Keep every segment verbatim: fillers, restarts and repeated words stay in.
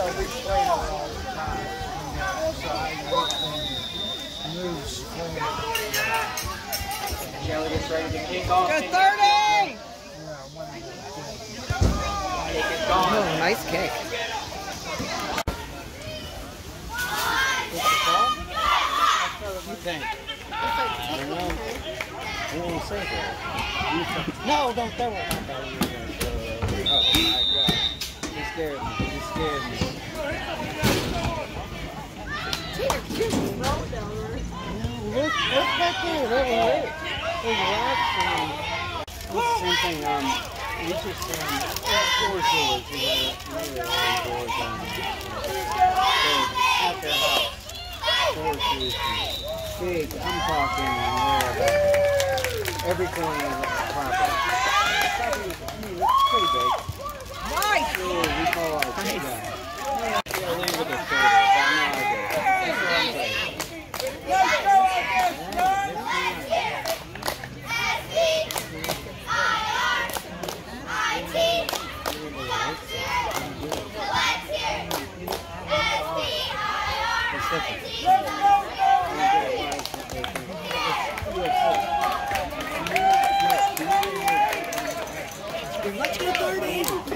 So we play her all the time. So I moves forward. Shaler gets ready to kick off. Go thirty! Oh, nice kick. What's the call? What do you think? I don't know. We won't say that. No, don't throw it. Oh my God. He scared me. He scared me. No, look, look back there. That was it. There's rocks and same thing. Um, we just um, four doors. You know, maybe one doors on. At their house. Four doors. Big. I'm talking uh, every corner of the property. I mean, it's pretty big. Nice! So we call it nice. Yeah. Yeah, leave with the photos. I know I do. That's what I'm saying. Let's go, I guess! Go! Let's go thirty!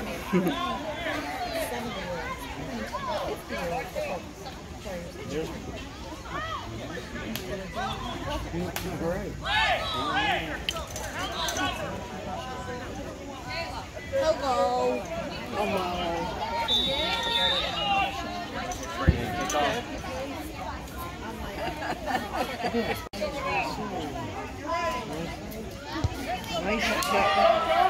Great. Hello. Hello. Nice kick.